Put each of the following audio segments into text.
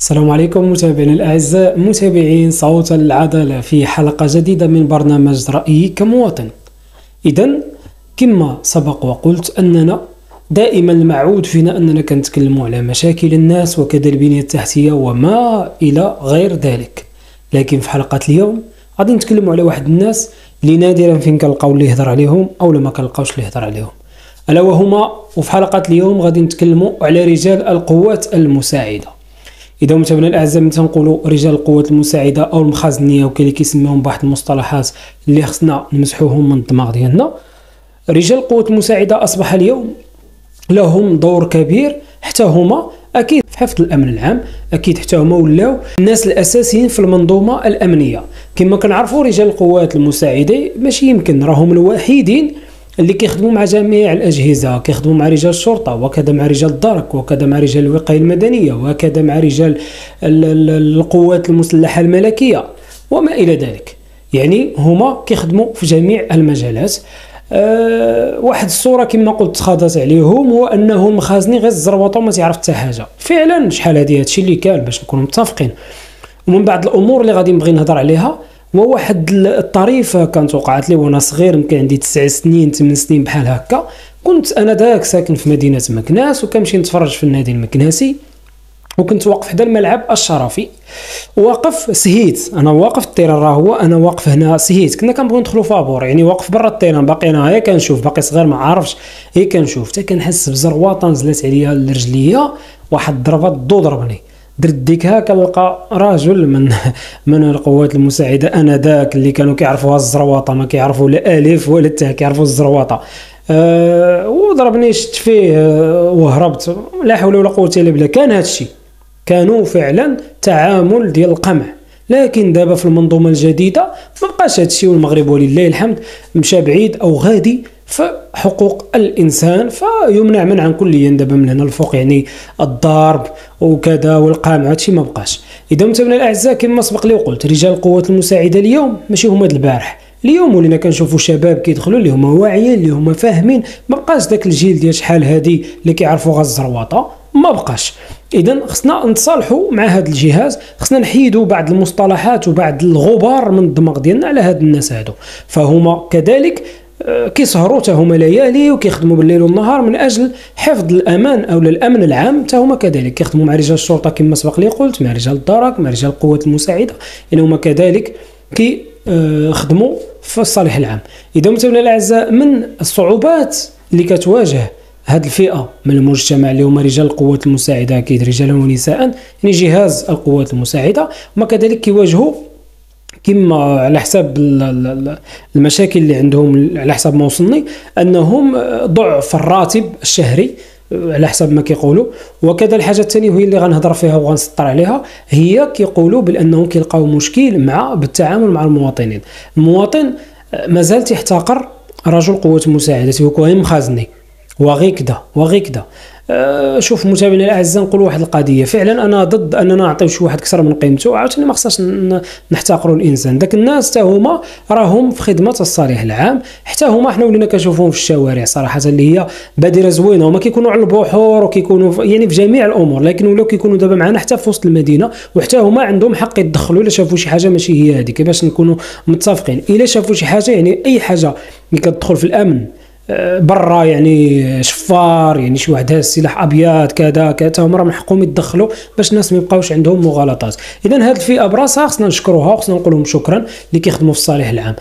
السلام عليكم متابعينا الأعزاء، متابعين صوت العدالة في حلقة جديدة من برنامج رأيي كمواطن. إذن كما سبق وقلت أننا دائما المعود فينا أننا كنتكلموا على مشاكل الناس وكذا البنية التحتية وما إلى غير ذلك. لكن في حلقة اليوم غادي نتكلموا على واحد الناس اللي نادرا فين كنلقاو اللي يهضر عليهم أو لما كنلقاوش اللي يهضر عليهم، ألا وهما. وفي حلقة اليوم غادي نتكلموا على رجال القوات المساعدة. إذا متابعينا الأعزاء من تنقولوا رجال القوات المساعدة أو المخازنية وكاين اللي كيسميوهم بواحد المصطلحات اللي خصنا نمسحوهم من الدماغ ديالنا، رجال القوات المساعدة أصبح اليوم لهم دور كبير، حتى هما أكيد في حفظ الأمن العام، أكيد حتى هما ولاو الناس الأساسيين في المنظومة الأمنية. كما كنعرفوا رجال القوات المساعدة ماشي يمكن راهم الوحيدين اللي كيخدموا مع جميع الأجهزة، كيخدموا مع رجال الشرطة وكذا مع رجال الدرك وكذا مع رجال الوقاية المدنية وكذا مع رجال القوات المسلحة الملكية وما إلى ذلك. يعني هما كيخدموا في جميع المجالات. واحد الصورة كما قلت تخاضت عليهم هو أنه المخازني غير الزروطة وما تعرف حتى حاجة. فعلا شحال هذه هادشي اللي كان باش نكونوا متفقين. ومن بعد الأمور اللي غادي نبغي نهضر عليها وواحد الطريفة كانت وقعت لي وانا صغير، يمكن عندي 9 سنين 8 سنين بحال هكا. كنت انا داك ساكن في مدينة مكناس وكنمشي نتفرج في النادي المكناسي، وكنت واقف حدا الملعب الشرفي واقف سهيت. انا واقف الطيران راه هو انا واقف هنا سهيت. كنا كنبغيو ندخلوا فابور، يعني واقف برا الطيران باقي انا هيا كنشوف، باقي صغير ما عارفش هي كنشوف، حتى كنحس بزرواطه نزلت عليا الرجليه، واحد الضربه ضربني. درت ديكها كنلقى راجل من القوات المساعده انا داك اللي كانوا كيعرفوها الزرواطه، ما كيعرفوا لا الف ولا تاء، كيعرفوا الزرواطه. وضربني شت فيه وهربت. لا حول ولا قوه الا بالله. كان هادشي كانوا فعلا تعامل ديال القمع. لكن دابا في المنظومه الجديده ما بقاش هادشي، والمغرب ولله الحمد مشى بعيد او غادي في حقوق الانسان، فيمنع منعا كليا دابا من هنا الفوق، يعني الضرب وكذا والقمع هادشي ما بقاش. اذا متابعينا الاعزاء كما سبق لي وقلت رجال القوات المساعده اليوم ماشي هما د البارح. اليوم ولينا كنشوفوا شباب كيدخلوا اللي هما واعيين اللي هما فاهمين، ما بقاش داك الجيل ديال شحال هادي اللي كيعرفوا غير الزرواطه، ما بقاش. اذا خصنا نتصالحوا مع هذا الجهاز، خصنا نحيدوا بعض المصطلحات وبعض الغبار من الدماغ ديالنا على هاد الناس هادو. فهما كذلك كيسهروا حتى هما ليالي وكيخدموا بالليل والنهار من اجل حفظ الامان او الامن العام. حتى هما كذلك كيخدموا مع رجال الشرطه كما سبق لي قلت، مع رجال الدرك، مع رجال القوات المساعده، يعني هما كذلك خدموا في الصالح العام. اذا متابعينا الاعزاء من الصعوبات اللي كتواجه هذه الفئه من المجتمع اللي هما رجال القوات المساعده، اكيد رجالا ونساء، يعني جهاز القوات المساعده، وما كذلك كيواجهوا كما على حساب المشاكل اللي عندهم، على حساب ما وصلني انهم ضعف الراتب الشهري على حسب ما كيقولوا. وكذا الحاجه الثانيه وهي اللي غنهضر فيها وغنسطر عليها، هي كيقولوا بانهم كيلقاو مشكل بالتعامل مع المواطنين. المواطن مازال تيحتقر رجل قوات المساعده، تيقول مخازني وغير كذا. شوف متابعينا الاعزاء، نقول واحد القضيه، فعلا انا ضد اننا نعطيو شي واحد اكثر من قيمته، عاوتاني ما خصناش نحتقروا الانسان. داك الناس حتى هما راهم في خدمه الصالح العام، حتى هما حنا ولينا كنشوفوهم في الشوارع صراحه اللي هي بادره زوينه، وما كيكونوا على البحور وكيكونوا يعني في جميع الامور، لكن ولاو كيكونوا دابا معنا حتى في وسط المدينه، وحتى هما عندهم حق يتدخلوا الا شافوا شي حاجه ماشي هي هذيك، باش نكونوا متفقين. الا شافوا شي حاجه، يعني اي حاجه اللي كتدخل في الامن برا، يعني شفار، يعني شي واحد هاز سلاح ابيض كذا هما راه من حقهم يتدخلوا باش الناس ما يبقاوش عندهم مغالطات. اذا هذه الفئه براسها خصنا نشكروها وخصنا نقول لهم شكرا اللي كيخدموا في الصالح العام.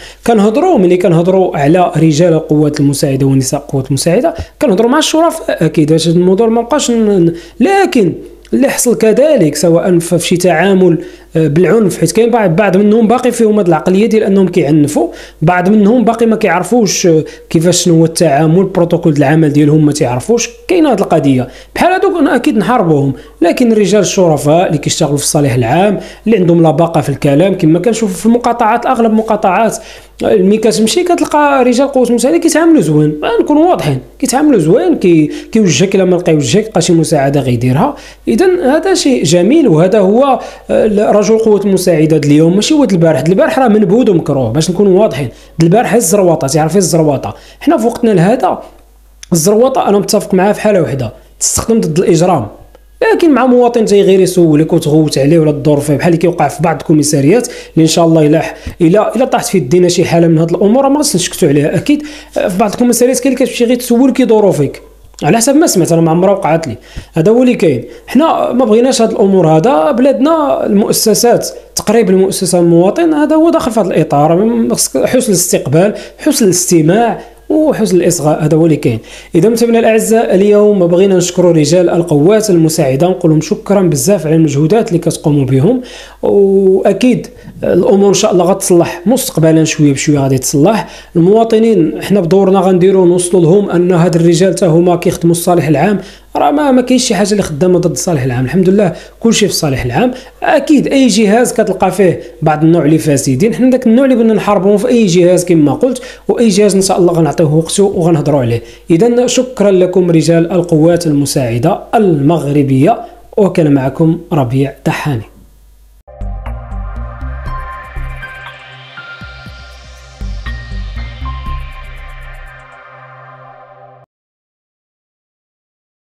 كنهضروا على رجال القوات المساعده ونساء القوات المساعده، كنهضروا مع الشرفاء اكيد باش الموضوع ما بقاش لكن اللي حصل كذلك سواء في شي تعامل بالعنف، حيت كاين بعض منهم باقي فيهم هذه العقليه ديال انهم كيعنفوا، بعض منهم باقي ما كيعرفوش كيفاش شنو هو التعامل، بروتوكول العمل ديالهم ما تعرفوش. كاينه هذه القضيه بحال هذوك اكيد نحاربوهم. لكن الرجال الشرفاء اللي كيشتغلوا في الصالح العام، اللي عندهم لباقه في الكلام، كما كنشوف في المقاطعات، اغلب مقاطعات ملي كتمشي كتلقى رجال قوات المساعده كيتعاملوا زوين، نكونوا واضحين، كيتعاملوا زوين، كيوجهك الا ما لقى يوجهك، لقى شي مساعده غيديرها. اذا هذا شيء جميل، وهذا هو رجل القوات المساعده اليوم، ماشي هو البارح راه منبوذ ومكروه، باش نكونوا واضحين. البارح الزرواطه، تعرفي الزرواطه، حنا في وقتنا لهذا الزرواطه انا متفق معها في حاله واحده، تستخدم ضد الاجرام. لكن مع مواطن جاي غير يسولك وتغوت عليه ولا تدور فيه بحال اللي كيوقع في بعض الكوميساريات اللي ان شاء الله الا طاحت في يدينا شي حاله من هذه الامور ما خصناش نسكتوا عليها. اكيد في بعض الكوميساريات كاين اللي كتمشي غير تسول كيدوروا فيك على حسب ما سمعت، انا ما عمرها وقعت لي. هذا هو اللي كاين. حنا ما بغيناش هاد الامور، هذا بلادنا المؤسسات تقريب المؤسسه المواطن هذا هو داخل في هذا الاطار. حسن الاستقبال، حسن الاستماع وحسن الاصغاء، هذا هو اللي كاين. اذا متابعينا الاعزاء اليوم بغينا نشكروا رجال القوات المساعده، نقول لهم شكرا بزاف على المجهودات اللي كتقوموا بهم، واكيد الامور ان شاء الله غتصلح مستقبلا شويه بشويه غادي تصلح. المواطنين حنا بدورنا غنديروا نوصلوا لهم ان هاد الرجال حتى هما كيخدموا الصالح العام، راه ما كاينش شي حاجه اللي خدامه ضد الصالح العام، الحمد لله كل شيء في الصالح العام. اكيد اي جهاز كتلقى فيه بعض النوع اللي فاسدين، حنا داك النوع اللي بدنا نحاربوه في اي جهاز كما قلت، واي جهاز ان شاء الله غنعطيوه وقته وغنهضروا عليه. اذا شكرا لكم رجال القوات المساعده المغربيه، وكان معكم ربيع دحاني.